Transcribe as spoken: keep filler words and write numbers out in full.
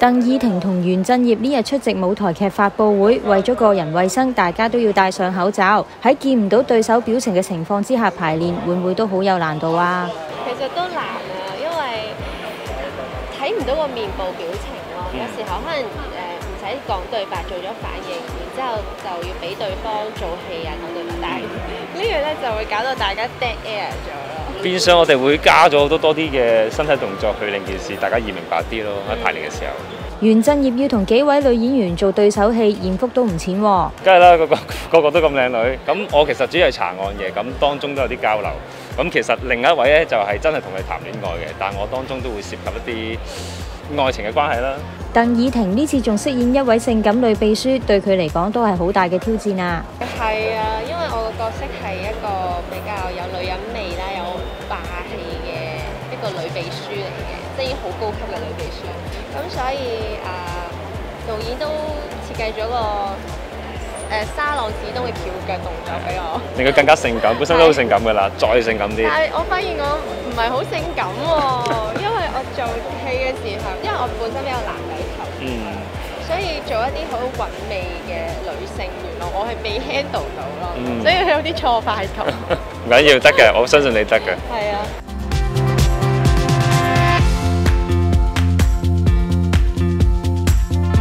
鄧以婷同袁振業呢日出席舞台劇發佈會，為咗個人衛生，大家都要戴上口罩。喺見唔到對手表情嘅情況之下排練，會唔會都好有難度啊？ 其實都難啊，因為睇唔到個面部表情咯。有時候可能誒唔使講對白，做咗反應，然之後就要俾對方做戲啊講對白，但係呢樣咧就會搞到大家 dead air 咗咯。 變相我哋會加咗好多多啲嘅身體動作，去令件事大家易明白啲咯。喺排練嘅時候， 袁振業要同幾位女演員做對手戲，艷福都唔淺喎。 梗係啦，個個個個都咁靚女。咁我其實主要係查案嘅，咁當中都有啲交流。咁其實另一位咧就係真係同佢談戀愛嘅，但我當中都會涉及一啲愛情嘅關係啦。 鄧以婷呢次仲飾演一位性感女秘書，對佢嚟講都係好大嘅挑戰啊！ 係啊，因為我個角色係一個比較有女人味啦，有霸氣嘅一個女秘書嚟嘅，即係已經好高級嘅女秘書。咁所以啊，導演都設計咗個誒沙朗子東嘅翹腳動作俾我， 令佢更加性感，本身都好性感㗎啦，再性感啲。 但係我發現我唔係好性感喎，因為我做戲嘅時候，因為我本身比較男仔頭，嗯，所以做一啲好韻味嘅女性，原來我係未 handle 到咯，嗯、所以佢有啲挫敗感。 唔緊要，得嘅，我相信你得嘅。 係啊。